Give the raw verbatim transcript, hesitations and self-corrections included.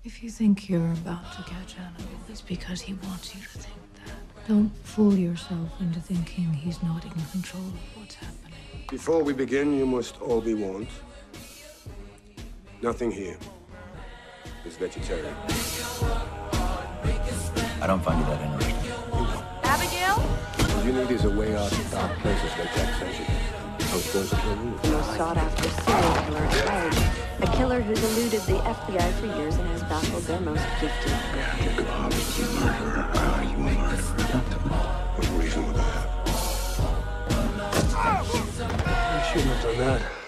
If you think you're about to catch Hannibal, it's because he wants you to think that. Don't fool yourself into thinking he's not in control of what's happening. Before we begin, you must all be warned. Nothing here is vegetarian. I don't find you that interesting. Abigail? All you need is a way out of dark places like Jack says you. House goes to the roof. The most sought-after serial killer at large. A killer who's eluded the F B I for years and has baffled their most gifted. Jacob Hobbs is a murderer. Are you a murderer? What reason would I have? You shouldn't have done that.